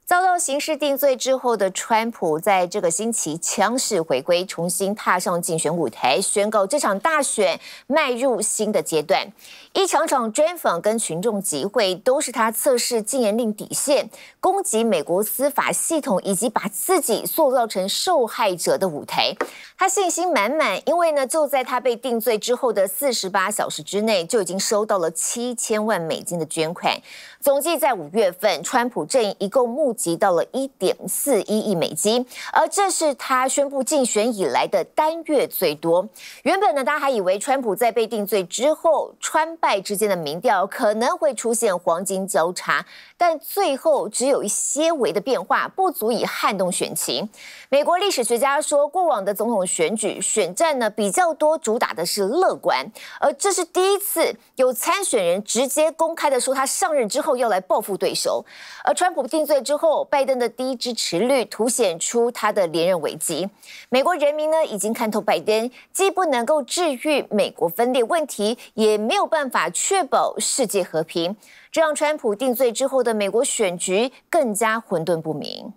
遭到刑事定罪之后的川普，在这个星期强势回归，重新踏上竞选舞台，宣告这场大选迈入新的阶段。一场场专访跟群众集会，都是他测试禁言令底线，攻击美国司法系统，以及把自己塑造成受害者的舞台。他信心满满，因为呢，就在他被定罪之后的48小时之内，就已经收到了7000万美金的捐款。总计在5月份，川普阵营一共募集到了1.41亿美金，而这是他宣布竞选以来的单月最多。原本呢，大家还以为川普在被定罪之后，川败之间的民调可能会出现黄金交叉，但最后只有一些微的变化，不足以撼动选情。美国历史学家说，过往的总统选举选战呢比较多主打的是乐观，而这是第一次有参选人直接公开的说他上任之后要来报复对手。而川普定罪之后，拜登的低支持率凸显出他的连任危机。美国人民呢已经看透拜登，既不能够治愈美国分裂问题，也没有办法确保世界和平，这让川普定罪之后的美国选局更加混沌不明。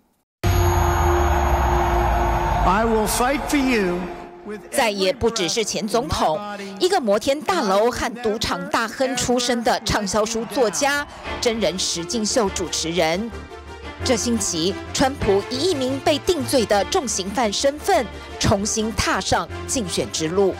I will fight for you. 再也不只是前总统，一个摩天大楼和赌场大亨出身的畅销书作家、真人实境秀主持人。这星期，川普以一名被定罪的重刑犯身份，重新踏上竞选之路。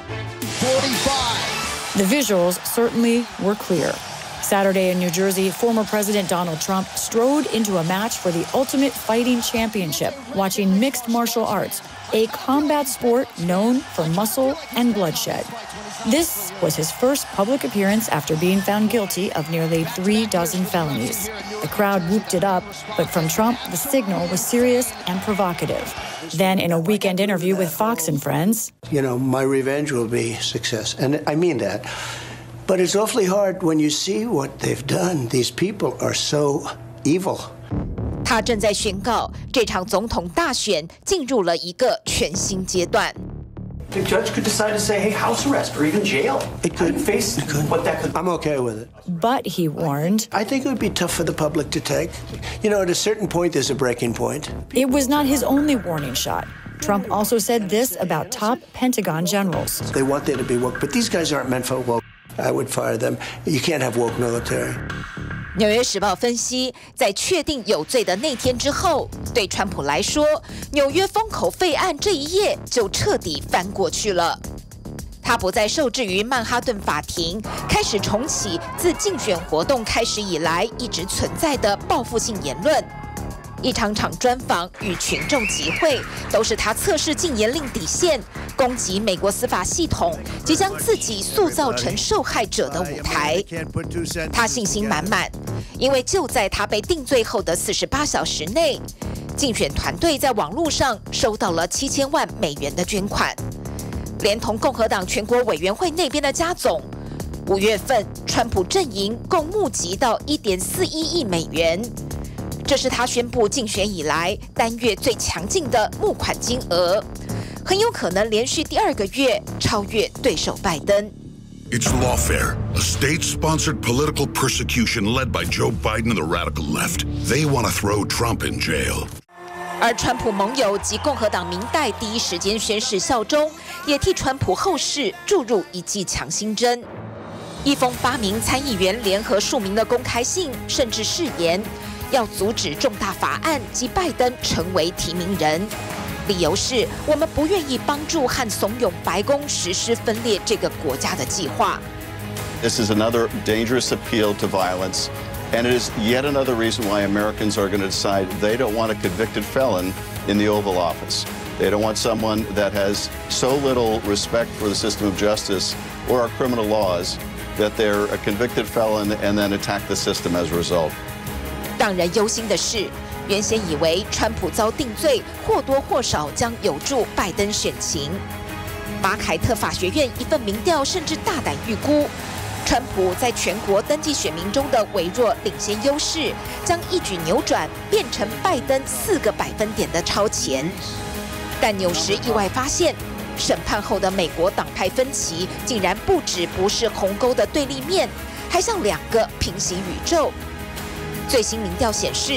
The visuals certainly were clear. Saturday in New Jersey, former President Donald Trump strode into a match for the Ultimate Fighting Championship, watching mixed martial arts, a combat sport known for muscle and bloodshed. This was his first public appearance after being found guilty of nearly 36 felonies. The crowd whooped it up, but from Trump, the signal was serious and provocative. Then, in a weekend interview with Fox and Friends, you know, my revenge will be success, and I mean that. But it's awfully hard when you see what they've done. These people are so evil. 他正在宣告，这场总统大选进入了一个全新阶段。 The judge could decide to say, "Hey, house arrest or even jail." It could face what that could. I'm okay with it. but he warned, I think it would be tough for the public to take. You know, at a certain point, there's a breaking point. it was not his only warning shot. Trump also said this about top Pentagon generals. They want there to be woke, but these guys aren't meant for woke. I would fire them. You can't have woke military. 纽约时报分析，在确定有罪的那天之后，对川普来说，纽约封口费案这一页就彻底翻过去了。他不再受制于曼哈顿法庭，开始重启自竞选活动开始以来一直存在的报复性言论。一场场专访与群众集会，都是他测试禁言令底线，攻击美国司法系统，即将自己塑造成受害者的舞台。他信心满满，因为就在他被定罪后的48小时内，竞选团队在网络上收到了7000万美元的捐款，连同共和党全国委员会那边的加总，5月份川普阵营共募集到1.41亿美元。这是他宣布竞选以来单月最强劲的募款金额，很有可能连续第2个月超越对手拜登。 It's lawfare, a state-sponsored political persecution led by Joe Biden and the radical left. They want to throw Trump in jail. 而川普盟友及共和党民代第一时间宣誓效忠，也替川普后事注入一剂强心针。一封8名参议员联合署名的公开信，甚至誓言要阻止重大法案及拜登成为提名人，理由是我们不愿意帮助和怂恿白宫实施分裂这个国家的计划。 This is another dangerous appeal to violence, and it is yet another reason why Americans are going to decide they don't want a convicted felon in the Oval Office. They don't want someone that has so little respect for the system of justice or our criminal laws that they're a convicted felon and then attack the system as a result. 让人忧心的是，原先以为川普遭定罪或多或少将有助拜登选情。马凯特法学院一份民调甚至大胆预估，川普在全国登记选民中的微弱领先优势将一举扭转，变成拜登4个百分点的超前。但纽时意外发现，审判后的美国党派分歧竟然不是鸿沟的对立面，还像2个平行宇宙。最新民调显示，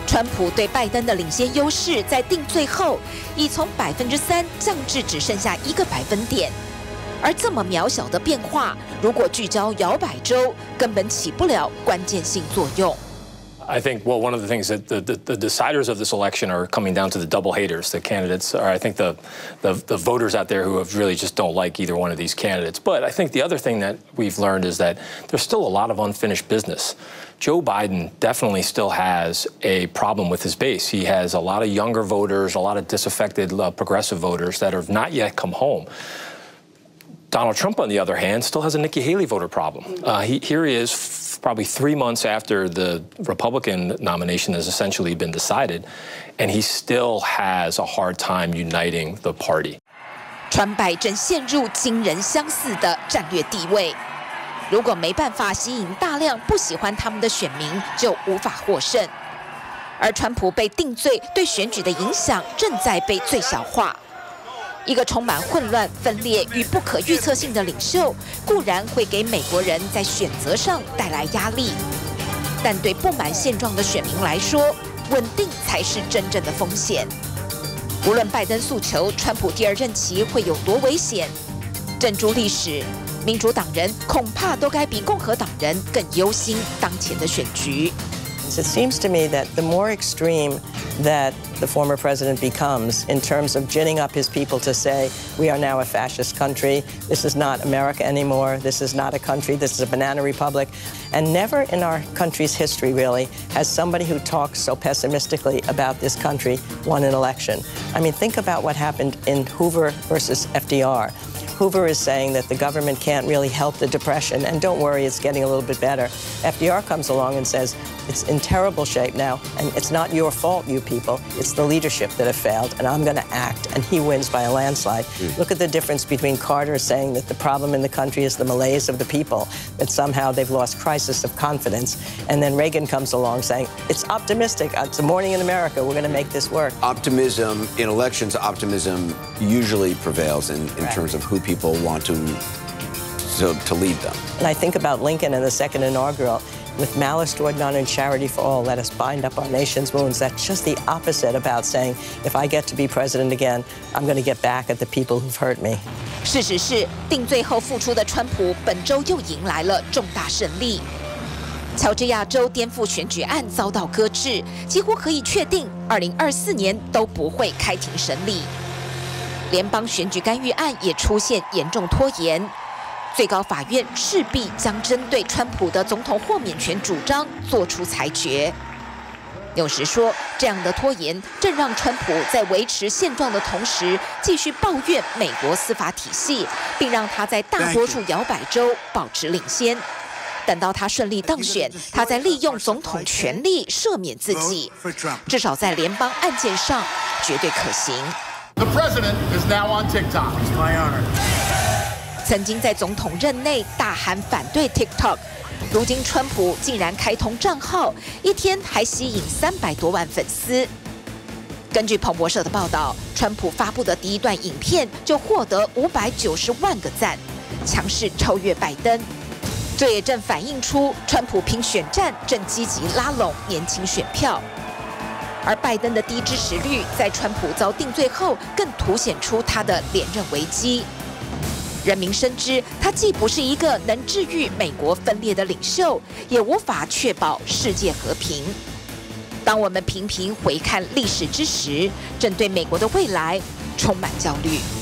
川普对拜登的领先优势在定罪后已从3%降至只剩下1个百分点。而这么渺小的变化，如果聚焦摇摆州，根本起不了关键性作用。 I think, well, one of the things that the deciders of this election are coming down to the double haters. The candidates are, I think, the voters out there who have really just don't like either one of these candidates. But I think the other thing that we've learned is that there's still a lot of unfinished business. Joe Biden definitely still has a problem with his base. He has a lot of younger voters, a lot of disaffected progressive voters that have not yet come home. Donald Trump, on the other hand, still has a Nikki Haley voter problem. Here he is, probably 3 months after the Republican nomination has essentially been decided, and he still has a hard time uniting the party. 川拜正陷入惊人相似的战略地位，如果没办法吸引大量不喜欢他们的选民，就无法获胜。而川普被定罪对选举的影响正在被最小化。一个充满混乱、分裂与不可预测性的领袖，固然会给美国人在选择上带来压力，但对不满现状的选民来说，稳定才是真正的风险。无论拜登诉求川普第2任期会有多危险，正诸历史，民主党人恐怕都该比共和党人更忧心当前的选局。 It seems to me that the more extreme that the former president becomes in terms of ginning up his people to say, we are now a fascist country, this is not America anymore, this is not a country, this is a banana republic. And never in our country's history, really, has somebody who talks so pessimistically about this country won an election. I mean, think about what happened in Hoover versus FDR. Hoover is saying that the government can't really help the Depression, and don't worry, it's getting a little bit better. FDR comes along and says, it's in terrible shape now, and it's not your fault, you people. It's the leadership that have failed, and I'm going to act. And he wins by a landslide. Look at the difference between Carter saying that the problem in the country is the malaise of the people, that somehow they've lost crisis of confidence, and then Reagan comes along saying, it's optimistic, it's a morning in America, we're going to make this work. Optimism, in elections, optimism usually prevails in terms of who people want to lead them. And I think about Lincoln and the second inaugural. With malice toward none and charity for all, let us bind up our nation's wounds. That's just the opposite about saying, if I get to be president again, I'm going to get back at the people who've hurt me. 事实是，定罪后复出的川普本周又迎来了重大胜利。乔治亚州颠覆选举案遭到搁置，几乎可以确定2024年都不会开庭审理。联邦选举干预案也出现严重拖延。最高法院势必将针对川普的总统豁免权主张做出裁决。有时说，这样的拖延正让川普在维持现状的同时，继续抱怨美国司法体系，并让他在大多数摇摆州保持领先。等到他顺利当选，他再利用总统权力赦免自己，至少在联邦案件上绝对可行。 The president is now on TikTok. It's my honor. 曾经在总统任内大喊反对 TikTok， 如今川普竟然开通账号，一天还吸引300多万粉丝。根据彭博社的报道，川普发布的第一段影片就获得590万个赞，强势超越拜登。这也正反映出川普拼选战正积极拉拢年轻选票。而拜登的低支持率在川普遭定罪后，更凸显出他的连任危机。人民深知，他既不是一个能治愈美国分裂的领袖，也无法确保世界和平。当我们频频回看历史之时，正对美国的未来充满焦虑。